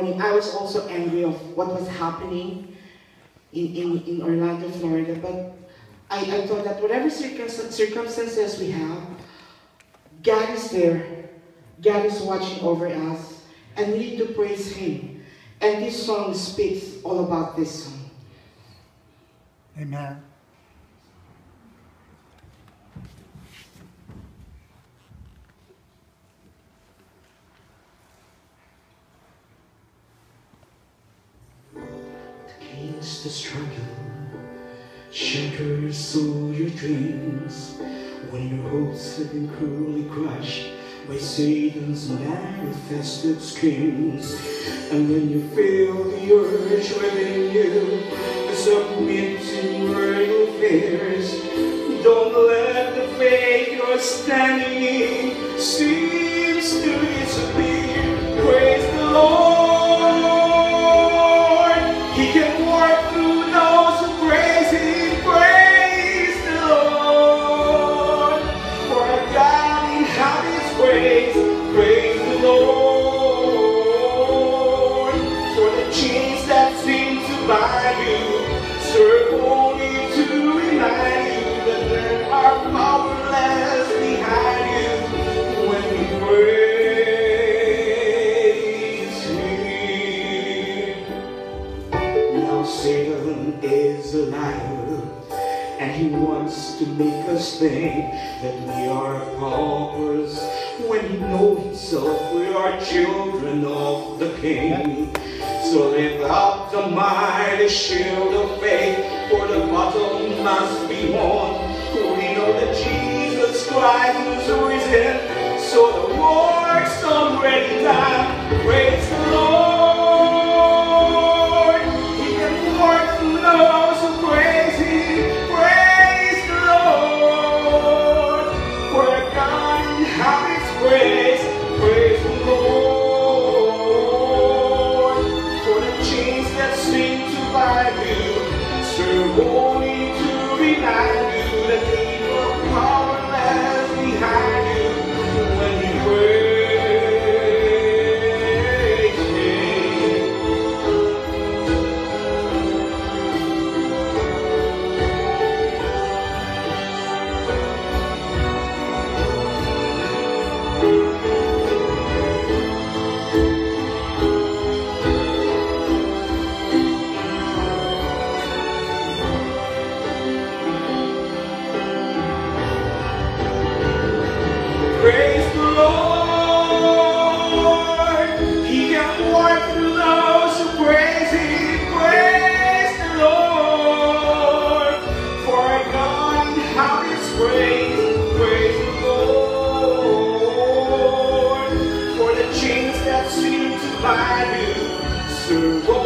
morning, I was also angry of what was happening in Orlando, Florida. But I thought that whatever circumstances we have, God is there. God is watching over us. And we need to praise Him. And this song speaks all about this song. Amen. Against the struggle, shelters all your dreams. When your hopes have been cruelly crushed by Satan's manifested schemes, and when you feel the urge within you to submit to worldly affairs, don't let the faith you're standing in seems to disappear. Praise the Lord. He can work through those who praise Him. Praise the Lord. For our God inhabits praise. Praise the Lord. For the chains that seem to bind you serve only to remind you that there are powerless behind you when we praise. Satan is a liar, and he wants to make us think that we are paupers, when he knows himself we are children of the King. So lift up the mighty shield of faith, for the battle must be won. We know that Jesus Christ is risen, so the work's already done. Praise the Lord. Those who praise Him, praise the Lord. For God inhabits praise, praise the Lord. For the chains that seem to bind you serve only to remind you that they are powerless behind you when you praise. Praise the Lord. He can work through those who praise Him. Praise the Lord. For our God inhabits praise. Praise the Lord. For the chains that seem to bind you serve